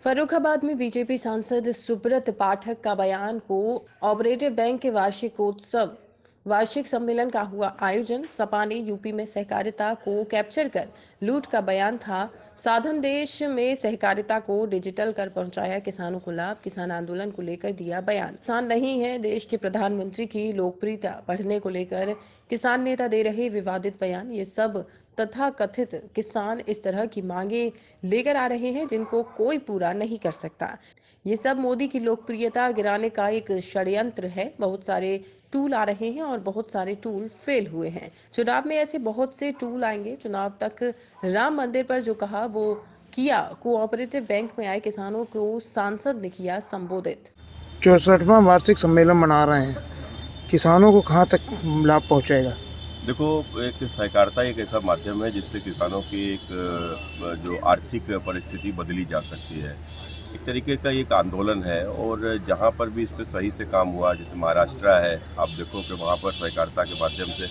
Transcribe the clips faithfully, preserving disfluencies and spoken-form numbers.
फर्रुखाबाद में बीजेपी सांसद सुब्रत पाठक का बयान को ऑपरेटिव बैंक के वार्षिकोत्सव वार्षिक सम्मेलन का हुआ आयोजन। सपा ने यूपी में सहकारिता को कैप्चर कर लूट का बयान था। साधन देश में सहकारिता को डिजिटल कर पहुंचाया किसानों को लाभ। किसान आंदोलन को लेकर दिया बयान। किसान नहीं है देश के प्रधानमंत्री की लोकप्रियता बढ़ने को लेकर किसान नेता दे रहे विवादित बयान। ये सब तथा कथित किसान इस तरह की मांगे लेकर आ रहे हैं जिनको कोई पूरा नहीं कर सकता। ये सब मोदी की लोकप्रियता गिराने का एक षड्यंत्र है। बहुत सारे टूल आ रहे हैं और बहुत सारे टूल फेल हुए हैं। चुनाव में ऐसे बहुत से टूल आएंगे। चुनाव तक राम मंदिर पर जो कहा वो किया। कोऑपरेटिव बैंक में आए किसानों को सांसद ने किया संबोधित। चौसठवां वार्षिक सम्मेलन मना रहे हैं, किसानों को कहां तक लाभ पहुंचेगा? देखो, एक सहकारिता एक ऐसा माध्यम है जिससे किसानों की एक जो आर्थिक परिस्थिति बदली जा सकती है। एक तरीके का एक आंदोलन है और जहाँ पर भी इस पर सही से काम हुआ, जैसे महाराष्ट्र है, आप देखो कि वहाँ पर सहकारिता के माध्यम से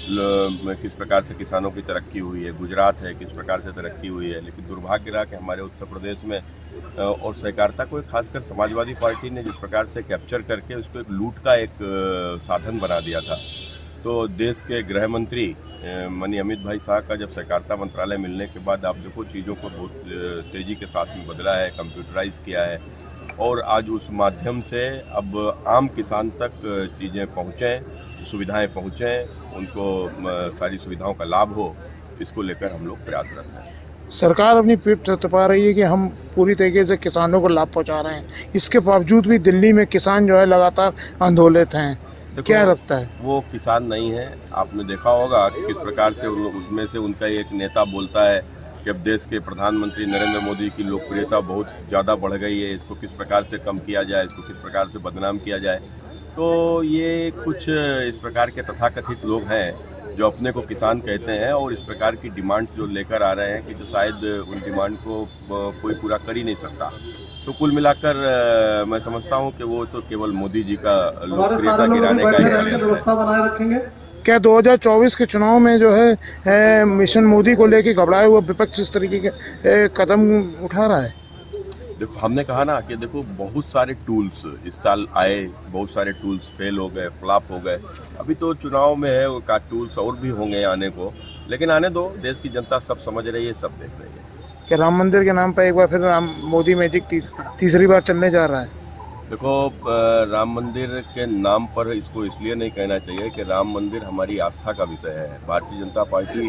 किस प्रकार से किसानों की तरक्की हुई है। गुजरात है, किस प्रकार से तरक्की हुई है। लेकिन दुर्भाग्य रहा कि हमारे उत्तर प्रदेश में और सहकारिता को खासकर समाजवादी पार्टी ने जिस प्रकार से कैप्चर करके उसको एक लूट का एक साधन बना दिया था। तो देश के गृह मंत्री माननीय अमित भाई शाह का जब सहकारिता मंत्रालय मिलने के बाद आप देखो चीज़ों को बहुत तेज़ी के साथ में बदला है, कंप्यूटराइज किया है और आज उस माध्यम से अब आम किसान तक चीज़ें पहुँचें, सुविधाएं पहुँचें, उनको सारी सुविधाओं का लाभ हो, इसको लेकर हम लोग प्रयासरत हैं। सरकार अपनी पीठ थपथपा रही है कि हम पूरी तरीके से किसानों को लाभ पहुँचा रहे हैं, इसके बावजूद भी दिल्ली में किसान जो है लगातार आंदोलित हैं। क्या लगता है? वो किसान नहीं है। आपने देखा होगा कि किस प्रकार से उसमें से उनका एक नेता बोलता है कि अब देश के प्रधानमंत्री नरेंद्र मोदी की लोकप्रियता बहुत ज़्यादा बढ़ गई है, इसको किस प्रकार से कम किया जाए, इसको किस प्रकार से बदनाम किया जाए। तो ये कुछ इस प्रकार के तथाकथित लोग हैं जो अपने को किसान कहते हैं और इस प्रकार की डिमांड्स जो लेकर आ रहे हैं कि जो शायद उन डिमांड को कोई पूरा कर ही नहीं सकता। तो कुल मिलाकर मैं समझता हूं कि वो तो केवल मोदी जी का लोकप्रियता गिराने का व्यवस्था बनाए रखेंगे। क्या दो हज़ार चौबीस के चुनाव में जो है, है मिशन मोदी को लेकर घबराए हुआ विपक्ष इस तरीके के कदम उठा रहा है? देखो, हमने कहा ना कि देखो बहुत सारे टूल्स इस साल आए, बहुत सारे टूल्स फेल हो गए, फ्लॉप हो गए। अभी तो चुनाव में है, वो टूल्स और भी होंगे आने को, लेकिन आने दो। देश की जनता सब समझ रही है, सब देख रही है। क्या राम मंदिर के नाम पर एक बार फिर राम मोदी मैजिक तीस, तीसरी बार चलने जा रहा है? देखो, राम मंदिर के नाम पर इसको इसलिए नहीं कहना चाहिए कि राम मंदिर हमारी आस्था का विषय है। भारतीय जनता पार्टी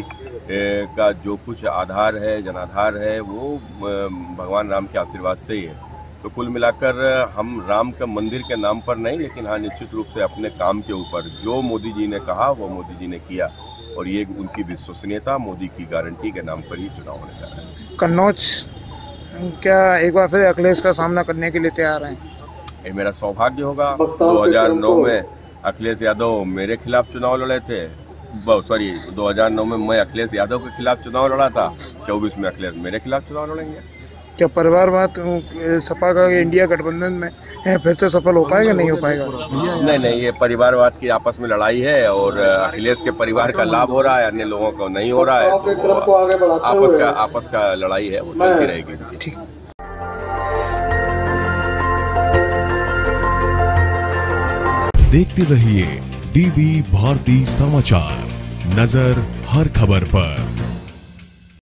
का जो कुछ आधार है, जनाधार है, वो भगवान राम के आशीर्वाद से ही है। तो कुल मिलाकर हम राम के मंदिर के नाम पर नहीं, लेकिन हाँ निश्चित रूप से अपने काम के ऊपर जो मोदी जी ने कहा वो मोदी जी ने किया और ये उनकी विश्वसनीयता, मोदी की गारंटी के नाम पर ही चुनाव होने जा रहा है। कन्नौज क्या एक बार फिर अखिलेश का सामना करने के लिए तैयार हैं? ये मेरा सौभाग्य होगा। दो हज़ार नौ में अखिलेश यादव मेरे खिलाफ चुनाव लड़े थे, सॉरी दो हज़ार नौ में मैं अखिलेश यादव के खिलाफ चुनाव लड़ा था। चौबीस में अखिलेश मेरे खिलाफ चुनाव लड़ेंगे। क्या परिवारवाद सपा का इंडिया गठबंधन में है, फिर से सफल हो पाएगा, नहीं हो पाएगा? नहीं नहीं, ये परिवारवाद की आपस में लड़ाई है और अखिलेश के परिवार का लाभ हो रहा है, अन्य लोगों को नहीं हो रहा है। तो आपस का आपस का लड़ाई है, वो चलती रहेगी। ठीक। देखते रहिए डीवी भारती समाचार, नजर हर खबर पर।